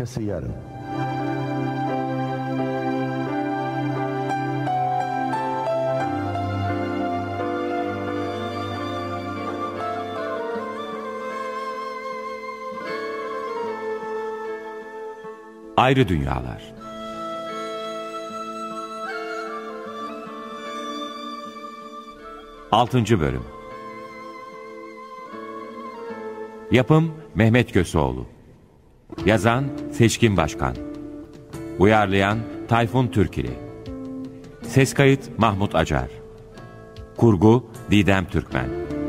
Arkası yarın. Ayrı Dünyalar. Altıncı Bölüm. Yapım Mehmet Köseoğlu. Yazan Seçkin Başkan. Uyarlayan Tayfun Türkili. Ses kayıt Mahmut Acar. Kurgu Didem Türkmen.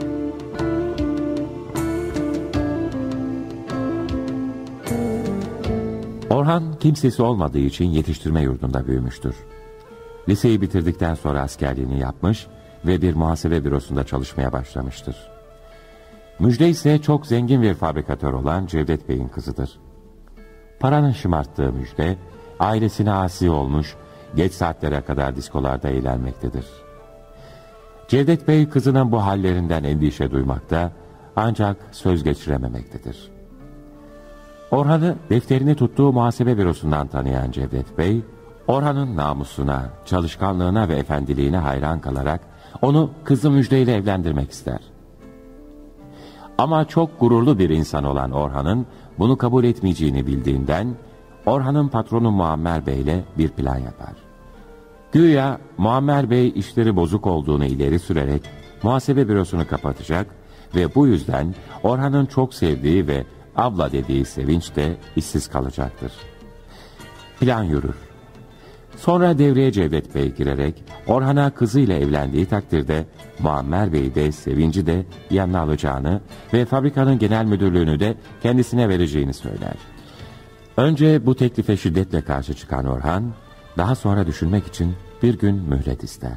Orhan kimsesi olmadığı için yetiştirme yurdunda büyümüştür. Liseyi bitirdikten sonra askerliğini yapmış ve bir muhasebe bürosunda çalışmaya başlamıştır. Müjde ise çok zengin bir fabrikatör olan Cevdet Bey'in kızıdır. Paranın şımarttığı Müjde, ailesine asi olmuş, geç saatlere kadar diskolarda eğlenmektedir. Cevdet Bey kızının bu hallerinden endişe duymakta, ancak söz geçirememektedir. Orhan'ı defterini tuttuğu muhasebe bürosundan tanıyan Cevdet Bey, Orhan'ın namusuna, çalışkanlığına ve efendiliğine hayran kalarak onu kızı Müjde ile evlendirmek ister. Ama çok gururlu bir insan olan Orhan'ın bunu kabul etmeyeceğini bildiğinden Orhan'ın patronu Muammer Bey ile bir plan yapar. Güya Muammer Bey işleri bozuk olduğunu ileri sürerek muhasebe bürosunu kapatacak ve bu yüzden Orhan'ın çok sevdiği ve abla dediği Sevinç de işsiz kalacaktır. Plan yürür. Sonra devreye Cevdet Bey girerek Orhan'a kızıyla evlendiği takdirde Muammer Bey de Sevinç'i de yanına alacağını ve fabrikanın genel müdürlüğünü de kendisine vereceğini söyler. Önce bu teklife şiddetle karşı çıkan Orhan, daha sonra düşünmek için bir gün mühlet ister.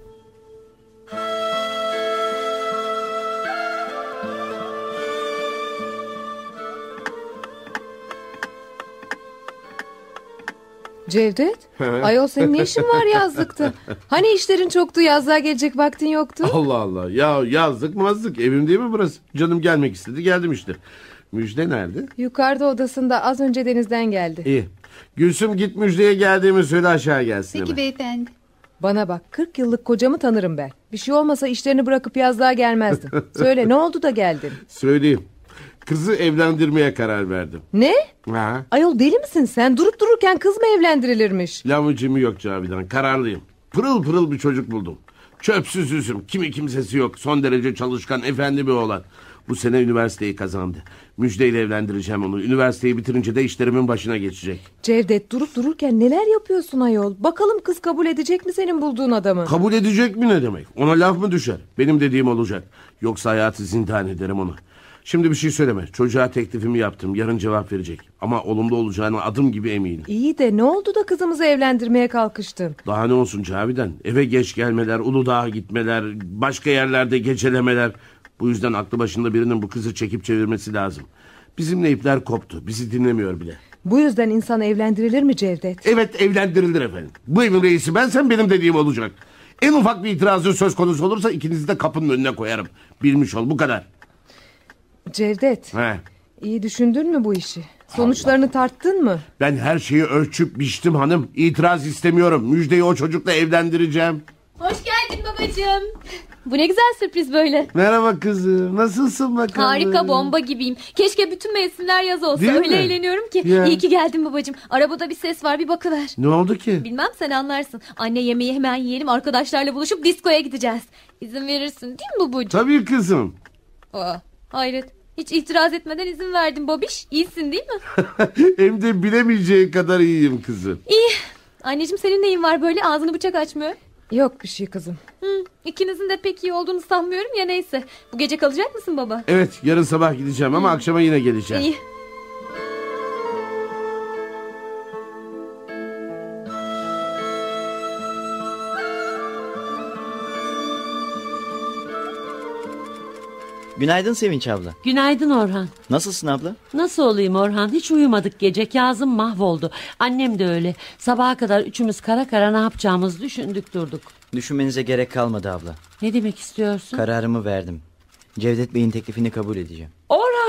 Cevdet, ayol senin ne işin var yazlıkta? Hani işlerin çoktu, yazlığa gelecek vaktin yoktu? Allah Allah, ya yazlık mazlık, evim değil mi burası? Canım gelmek istedi, geldim işte. Müjde nerede? Yukarıda odasında, az önce denizden geldi. İyi. Gülsüm, git Müjde'ye geldiğimi söyle, aşağı gelsin. Peki hemen. beyefendi. Bana bak, 40 yıllık kocamı tanırım ben. Bir şey olmasa işlerini bırakıp yazlığa gelmezdin. Söyle, ne oldu da geldin? Söyleyeyim. Kızı evlendirmeye karar verdim. Ne? Ha? Ayol deli misin sen? Durup dururken kız mı evlendirilirmiş? Lamıcımı yok Cavidan, kararlıyım. Pırıl pırıl bir çocuk buldum. Çöpsüz üzüm, kimi kimsesi yok. Son derece çalışkan, efendi bir oğlan. Bu sene üniversiteyi kazandı. Müjde ile evlendireceğim onu. Üniversiteyi bitirince de işlerimin başına geçecek. Cevdet, durup dururken neler yapıyorsun ayol? Bakalım kız kabul edecek mi senin bulduğun adamı? Kabul edecek mi ne demek? Ona laf mı düşer? Benim dediğim olacak. Yoksa hayatı zindan ederim ona. Şimdi bir şey söyleme. Çocuğa teklifimi yaptım. Yarın cevap verecek. Ama olumlu olacağına adım gibi eminim. İyi de ne oldu da kızımızı evlendirmeye kalkıştın? Daha ne olsun Cavidan? Eve geç gelmeler, Uludağ'a gitmeler, başka yerlerde gecelemeler. Bu yüzden aklı başında birinin bu kızı çekip çevirmesi lazım. Bizimle ipler koptu. Bizi dinlemiyor bile. Bu yüzden insan evlendirilir mi Cevdet? Evet, evlendirilir efendim. Bu evin reisi bensem benim dediğim olacak. En ufak bir itirazı söz konusu olursa ikinizi de kapının önüne koyarım. Bilmiş ol, bu kadar. Cevdet, He. iyi düşündün mü bu işi? Sonuçlarını tarttın mı? Ben her şeyi ölçüp biçtim hanım. İtiraz istemiyorum. Müjdeyi o çocukla evlendireceğim. Hoş geldin babacığım. Bu ne güzel sürpriz böyle. Merhaba kızım. Nasılsın bakalım? Harika, bomba gibiyim. Keşke bütün mevsimler yaz olsa. Değil Öyle mi? eğleniyorum ki. Ya. İyi ki geldin babacığım. Arabada bir ses var, bir bakıver. Ne oldu ki? Bilmem, sen anlarsın. Anne, yemeği hemen yiyelim, arkadaşlarla buluşup diskoya gideceğiz. İzin verirsin değil mi babacığım? Tabii kızım. Hayret. Hiç itiraz etmeden izin verdim babiş. İyisin değil mi? Hem de bilemeyeceği kadar iyiyim kızım. İyi. Anneciğim, senin neyin var böyle? Ağzını bıçak açmıyor. Yok bir şey kızım. İkinizin de pek iyi olduğunu sanmıyorum ya, neyse. Bu gece kalacak mısın baba? Evet, yarın sabah gideceğim ama akşama yine geleceğim. İyi. Günaydın Sevinç abla. Günaydın Orhan. Nasılsın abla? Nasıl olayım Orhan? Hiç uyumadık gece. Kazım mahvoldu. Annem de öyle. Sabaha kadar üçümüz kara kara ne yapacağımızı düşündük durduk. Düşünmenize gerek kalmadı abla. Ne demek istiyorsun? Kararımı verdim. Cevdet Bey'in teklifini kabul edeceğim. Orhan!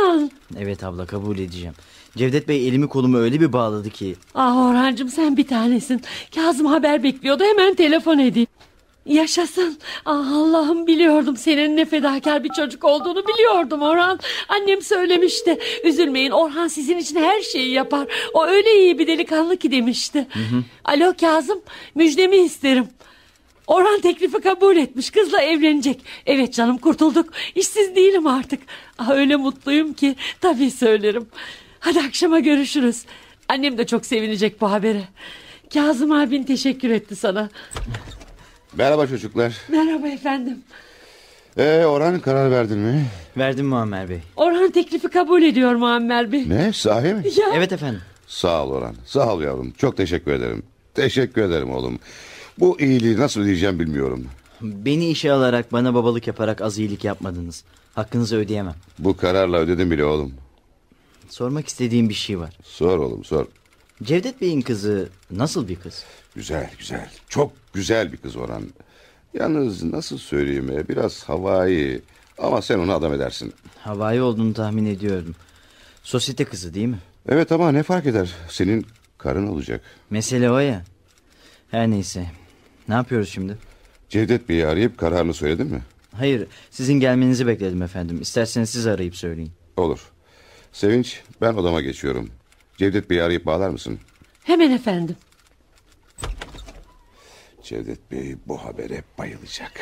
Evet abla, kabul edeceğim. Cevdet Bey elimi kolumu öyle bir bağladı ki. Ah Orhancığım, sen bir tanesin. Kazım haber bekliyordu, hemen telefon edeyim. Yaşasın. Ah Allah'ım, biliyordum senin ne fedakar bir çocuk olduğunu biliyordum Orhan. Annem söylemişti. Üzülmeyin, Orhan sizin için her şeyi yapar. O öyle iyi bir delikanlı ki demişti. Alo Kazım, müjdemi isterim. Orhan teklifi kabul etmiş, kızla evlenecek. Evet canım, kurtulduk. İşsiz değilim artık. Ah, öyle mutluyum ki tabii söylerim. Hadi akşama görüşürüz. Annem de çok sevinecek bu habere. Kazım abin teşekkür etti sana. Merhaba çocuklar. Merhaba efendim. Orhan, karar verdin mi? Verdim Muammer Bey. Orhan teklifi kabul ediyor Muammer Bey. Ne, sahi mi? Ya. Evet efendim. Sağ ol Orhan, sağ ol yavrum. Çok teşekkür ederim. Teşekkür ederim oğlum. Bu iyiliği nasıl ödeyeceğim bilmiyorum. Beni işe alarak, bana babalık yaparak az iyilik yapmadınız. Hakkınızı ödeyemem. Bu kararla ödedim bile oğlum. Sormak istediğim bir şey var. Sor oğlum, sor. Cevdet Bey'in kızı nasıl bir kız? Güzel, güzel. Çok güzel bir kız Orhan. Yalnız nasıl söyleyeyim, biraz havai. Ama sen onu adam edersin. Havai olduğunu tahmin ediyordum. Sosyete kızı değil mi? Evet, ama ne fark eder? Senin karın olacak. Mesele o ya. Her neyse. Ne yapıyoruz şimdi? Cevdet Bey'i arayıp kararını söyledin mi? Hayır, sizin gelmenizi bekledim efendim. İsterseniz siz arayıp söyleyin. Olur. Sevinç, ben odama geçiyorum. Cevdet Bey'i arayıp bağlar mısın? Hemen efendim. Cevdet Bey bu habere bayılacak.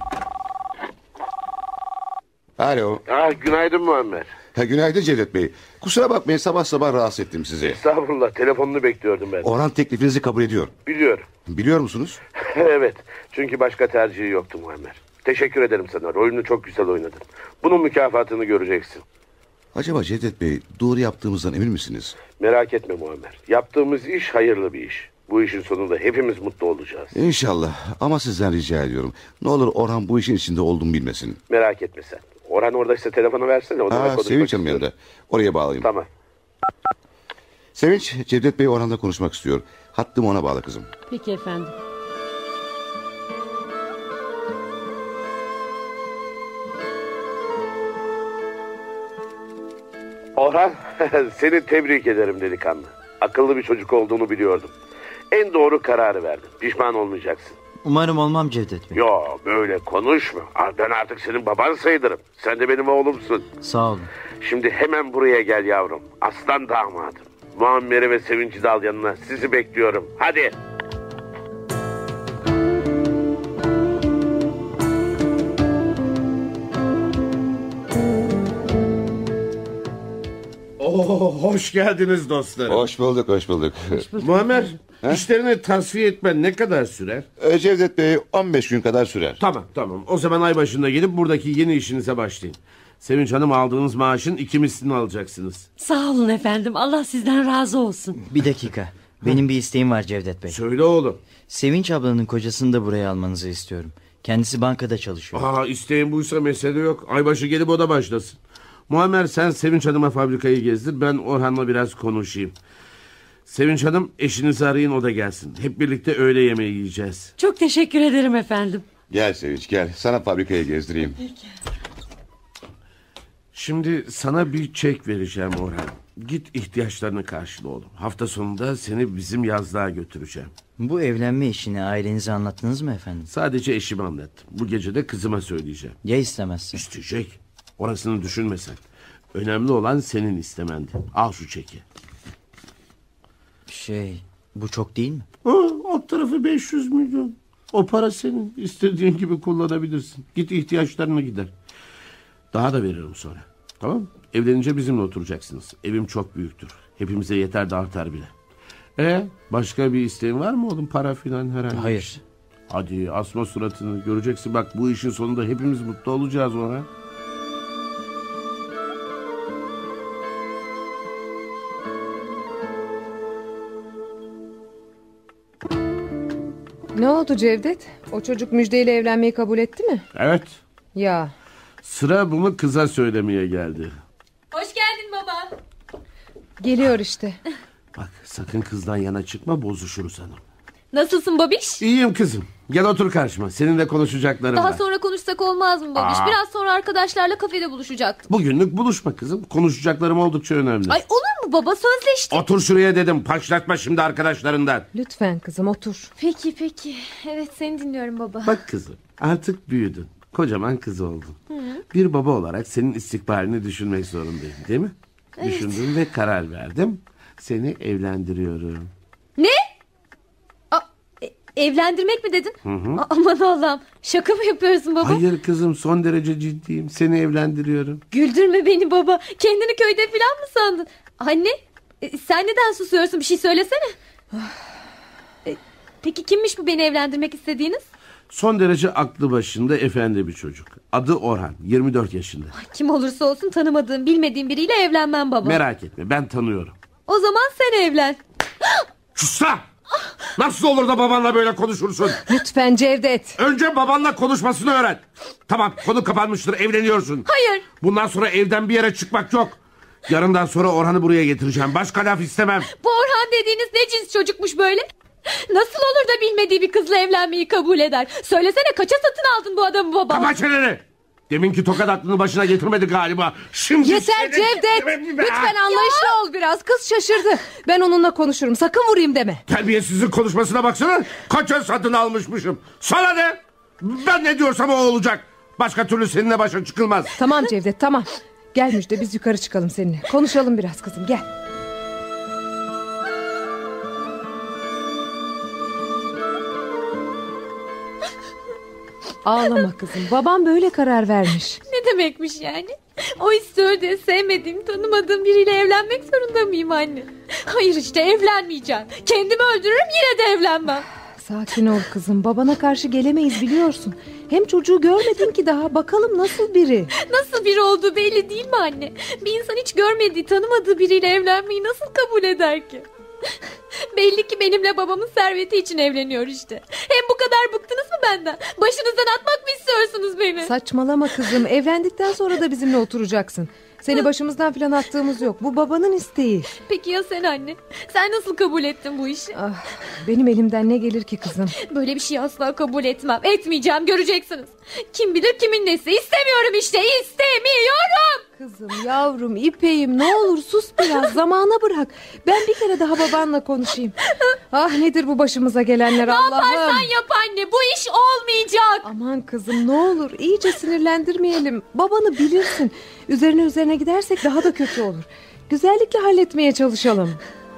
Alo. Günaydın Muammer. Günaydın Cevdet Bey. Kusura bakmayın, sabah sabah rahatsız ettim sizi. Estağfurullah, telefonunu bekliyordum ben. Orhan teklifinizi kabul ediyor. Biliyorum. Biliyor musunuz? Evet, çünkü başka tercihi yoktu Muammer. Teşekkür ederim sana, rolünü çok güzel oynadın. Bunun mükafatını göreceksin. Acaba Cevdet Bey, doğru yaptığımızdan emin misiniz? Merak etme Muammer. Yaptığımız iş hayırlı bir iş. Bu işin sonunda hepimiz mutlu olacağız. İnşallah, ama sizden rica ediyorum. Ne olur Orhan bu işin içinde olduğumu bilmesin. Merak etme sen. Orhan oradaysa telefonu versene. Sevinç Hanım yanında. Oraya bağlayayım. Tamam. Sevinç, Cevdet Bey Orhan'la konuşmak istiyor. Hattımı ona bağla kızım. Peki efendim. Orhan, seni tebrik ederim delikanlı. Akıllı bir çocuk olduğunu biliyordum. En doğru kararı verdin. Pişman olmayacaksın. Umarım olmam Cevdet Bey. Yo, böyle konuşma. Ben artık senin baban sayılırım. Sen de benim oğlumsun. Sağ olun. Şimdi hemen buraya gel yavrum. Aslan damadım. Muammer'i ve Sevinç'i de al yanına. Sizi bekliyorum. Hadi. Hoş geldiniz dostlarım. Hoş bulduk, hoş bulduk. Muammer, işlerini tasfiye etmen ne kadar sürer? Cevdet Bey 15 gün kadar sürer. Tamam. O zaman ay başında gelip buradaki yeni işinize başlayın. Sevinç Hanım, aldığınız maaşın 2 mislini alacaksınız. Sağ olun efendim, Allah sizden razı olsun. Bir dakika. Benim bir isteğim var Cevdet Bey. Söyle oğlum. Sevinç ablanın kocasını da buraya almanızı istiyorum. Kendisi bankada çalışıyor. İsteğin buysa mesele yok. Aybaşı gelip o da başlasın. Muammer, sen Sevinç Hanım'a fabrikayı gezdir. Ben Orhan'la biraz konuşayım. Sevinç Hanım, eşinizi arayın, o da gelsin. Hep birlikte öğle yemeği yiyeceğiz. Çok teşekkür ederim efendim. Gel Sevinç, gel. Sana fabrikayı gezdireyim. Peki. Şimdi sana bir çek vereceğim Orhan. Git ihtiyaçlarını karşıla oğlum. Hafta sonunda seni bizim yazlığa götüreceğim. Bu evlenme işini ailenize anlattınız mı efendim? Sadece eşime anlattım. Bu gece de kızıma söyleyeceğim. Ya istemezse? İsteyecek. Orasını düşünme sen. Önemli olan senin istemendi. Al şu çeki. Bu çok değil mi? Alt tarafı 500 milyon. O para senin. İstediğin gibi kullanabilirsin. Git ihtiyaçlarına gider. Daha da veririm sonra. Tamam mı? Evlenince bizimle oturacaksınız. Evim çok büyüktür. Hepimize yeter de artar bile. Başka bir isteğin var mı oğlum? Para filan herhangi? Hayır. Hadi asma suratını. Göreceksin bak, bu işin sonunda hepimiz mutlu olacağız ona. Ne oldu Cevdet? O çocuk Müjde ile evlenmeyi kabul etti mi? Evet. Ya. Sıra bunu kıza söylemeye geldi. Hoş geldin baba. Geliyor işte. Bak, sakın kızdan yana çıkma, bozuşuruz hanım. Nasılsın babiş? İyiyim kızım. Gel otur karşıma. Seninle konuşacaklarım Daha var. sonra konuşsak olmaz mı babiş? Biraz sonra arkadaşlarla kafede buluşacaktım. Bugünlük buluşma kızım. Konuşacaklarım oldukça önemli. Ay olur mu baba, sözleştik. Otur şuraya dedim. Başlatma şimdi arkadaşlarından. Lütfen kızım otur. Peki. Evet, seni dinliyorum baba. Bak kızım, artık büyüdün. Kocaman kız oldun. Bir baba olarak senin istikbalini düşünmek zorundayım, değil mi? Evet. Düşündüm ve karar verdim. Seni evlendiriyorum. Ne? Evlendirmek mi dedin? Aman Allah'ım, şaka mı yapıyorsun baba? Hayır kızım, son derece ciddiyim. Seni evlendiriyorum. Güldürme beni baba. Kendini köyde falan mı sandın? Anne, sen neden susuyorsun, bir şey söylesene. Peki kimmiş bu beni evlendirmek istediğiniz? Son derece aklı başında efendi bir çocuk. Adı Orhan, 24 yaşında. Kim olursa olsun tanımadığım, bilmediğim biriyle evlenmem baba. Merak etme, ben tanıyorum. O zaman sen evlen. Susla! Nasıl olur da babanla böyle konuşursun? Lütfen Cevdet. Önce babanla konuşmasını öğren. Tamam, konu kapanmıştır, evleniyorsun. Hayır. Bundan sonra evden bir yere çıkmak yok. Yarından sonra Orhan'ı buraya getireceğim. Başka laf istemem. Bu Orhan dediğiniz ne cins çocukmuş böyle? Nasıl olur da bilmediği bir kızla evlenmeyi kabul eder? Söylesene, kaça satın aldın bu adamı baba? Kapa çeneni! Deminki tokat aklını başına getirmedi galiba. Şimdi Yeter Cevdet. Lütfen anlayışlı ol biraz. Kız şaşırdı. Ben onunla konuşurum. Sakın vurayım deme. Terbiyesizlik konuşmasına baksana. Kaça satın almışmışım. Sana ne? Ben ne diyorsam o olacak. Başka türlü seninle başa çıkılmaz. Tamam Cevdet, tamam. Gel Müjde, biz yukarı çıkalım seninle. Konuşalım biraz kızım, gel. Ağlama kızım. Babam böyle karar vermiş. Ne demekmiş yani? O istiyor diye sevmediğim, tanımadığım biriyle evlenmek zorunda mıyım anne? Hayır işte, evlenmeyeceğim. Kendimi öldürürüm, yine de evlenmem. Sakin ol kızım. Babana karşı gelemeyiz biliyorsun. Hem çocuğu görmedin ki daha. Bakalım nasıl biri. Nasıl biri olduğu belli değil mi anne? Bir insan hiç görmediği, tanımadığı biriyle evlenmeyi nasıl kabul eder ki? Belli ki benimle babamın serveti için evleniyor işte. Hem bu kadar bıktınız mı benden? Başınızdan atmak mı istiyorsunuz beni? Saçmalama kızım. Evlendikten sonra da bizimle oturacaksın. Seni başımızdan falan attığımız yok. Bu babanın isteği. Peki ya sen anne? Sen nasıl kabul ettin bu işi? Benim elimden ne gelir ki kızım? Böyle bir şey asla kabul etmem. Etmeyeceğim, göreceksiniz. Kim bilir kimin nesi. İstemiyorum işte, istemiyorum. Kızım, yavrum, İpeğim, ne olur sus biraz, zamana bırak. Ben bir kere daha babanla konuşayım. Nedir bu başımıza gelenler Allah'ım. Ne yaparsan yap anne, bu iş olmayacak. Aman kızım, ne olur iyice sinirlendirmeyelim. Babanı bilirsin. Üzerine gidersek daha da kötü olur. Güzellikle halletmeye çalışalım.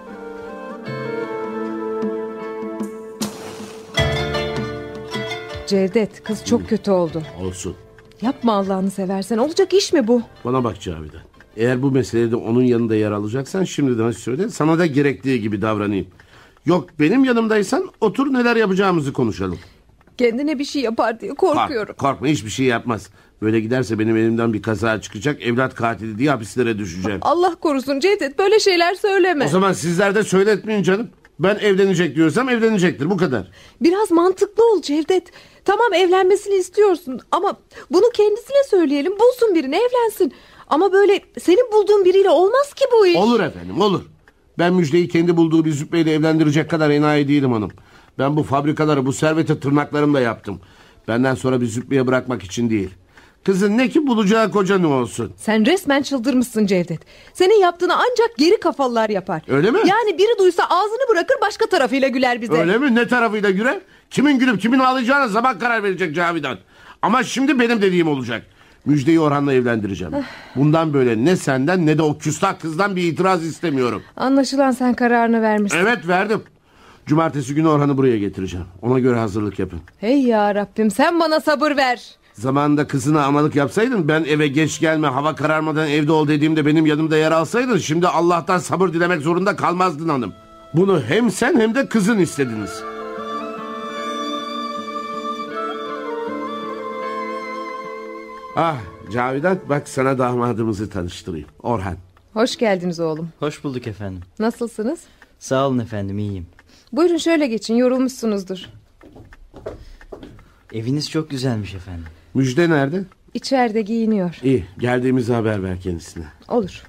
Cevdet, kız çok kötü oldu. Olsun. Yapma Allah'ını seversen, olacak iş mi bu? Bana bak Cavidan. Eğer bu meselede onun yanında yer alacaksan şimdiden söyle, sana da gerektiği gibi davranayım. Yok benim yanımdaysan otur, neler yapacağımızı konuşalım. Kendine bir şey yapar diye korkuyorum. Korkma, hiçbir şey yapmaz. Böyle giderse benim elimden bir kaza çıkacak, evlat katili diye hapislere düşeceğim. Allah korusun Cevdet, böyle şeyler söyleme. O zaman sizler de söyletmeyin canım. Ben evlenecek diyorsam evlenecektir, bu kadar. Biraz mantıklı ol Cevdet. Tamam, evlenmesini istiyorsun ama bunu kendisine söyleyelim, bulsun birini, evlensin. Ama böyle senin bulduğun biriyle olmaz ki bu iş. Olur efendim, olur. Ben Müjde'yi kendi bulduğu bir züppeyle evlendirecek kadar enayi değilim hanım. Ben bu fabrikaları, bu serveti tırnaklarımla yaptım. Benden sonra bir züppeye bırakmak için değil. Kızın ne ki bulacağı koca ne olsun. Sen resmen çıldırmışsın Cevdet. Senin yaptığını ancak geri kafalılar yapar. Öyle mi? Yani biri duysa ağzını bırakır, başka tarafıyla güler bize. Öyle mi? Ne tarafıyla güler? Kimin gülüp kimin ağlayacağına zaman karar verecek Cavidan. Ama şimdi benim dediğim olacak. Müjdeyi Orhan'la evlendireceğim. Bundan böyle ne senden ne de o küstah kızdan bir itiraz istemiyorum. Anlaşılan sen kararını vermişsin. Evet, verdim. Cumartesi günü Orhan'ı buraya getireceğim. Ona göre hazırlık yapın. Hey ya Rabbim, sen bana sabır ver. Zamanında kızına amalık yapsaydın, ben eve geç gelme, hava kararmadan evde ol dediğimde benim yanımda yer alsaydın, şimdi Allah'tan sabır dilemek zorunda kalmazdın hanım. Bunu hem sen hem de kızın istediniz. Cavidan, bak sana damadımızı tanıştırayım. Orhan. Hoş geldiniz oğlum. Hoş bulduk efendim. Nasılsınız? Sağ olun efendim, iyiyim. Buyurun şöyle geçin, yorulmuşsunuzdur. Eviniz çok güzelmiş efendim. Müjde nerede? İçeride giyiniyor. İyi, geldiğimizi haber ver kendisine. Olur.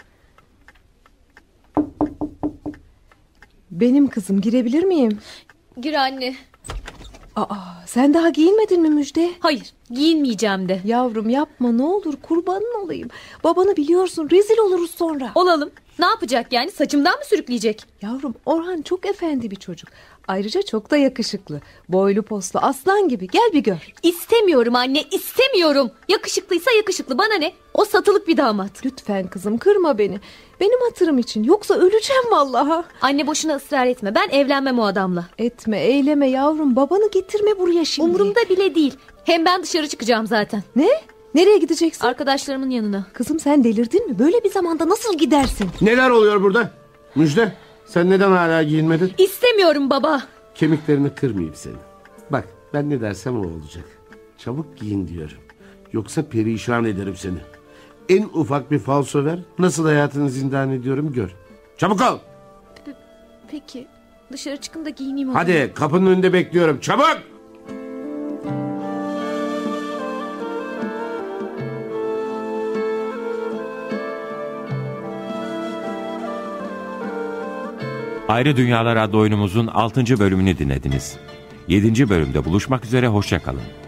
Benim kızım, girebilir miyim? Gir anne. Aa, sen daha giyinmedin mi Müjde? Hayır, giyinmeyeceğim de. Yavrum yapma ne olur, kurbanın olayım. Babanı biliyorsun, rezil oluruz sonra. Olalım. Ne yapacak yani? Saçımdan mı sürükleyecek? Yavrum, Orhan çok efendi bir çocuk. Ayrıca çok da yakışıklı. Boylu poslu, aslan gibi. Gel bir gör. İstemiyorum anne, istemiyorum. Yakışıklıysa yakışıklı, bana ne? O satılık bir damat. Lütfen kızım, kırma beni. Benim hatırım için, yoksa öleceğim vallahi. Anne boşuna ısrar etme, ben evlenmem o adamla. Etme, eyleme yavrum. Babanı getirme buraya şimdi. Umurumda bile değil. Hem ben dışarı çıkacağım zaten. Ne? Nereye gideceksin? Arkadaşlarımın yanına. Kızım sen delirdin mi? Böyle bir zamanda nasıl gidersin? Neler oluyor burada? Müjde, sen neden hala giyinmedin? İstemiyorum baba. Kemiklerini kırmayayım senin. Bak, ben ne dersem o olacak. Çabuk giyin diyorum. Yoksa perişan ederim seni. En ufak bir falso ver, nasıl hayatını zindan ediyorum gör. Çabuk ol. Peki, dışarı çıkın da giyineyim o zaman. Hadi, kapının önünde bekliyorum. Çabuk! Ayrı Dünyalar adlı oyunumuzun 6. bölümünü dinlediniz. 7. bölümde buluşmak üzere, hoşça kalın.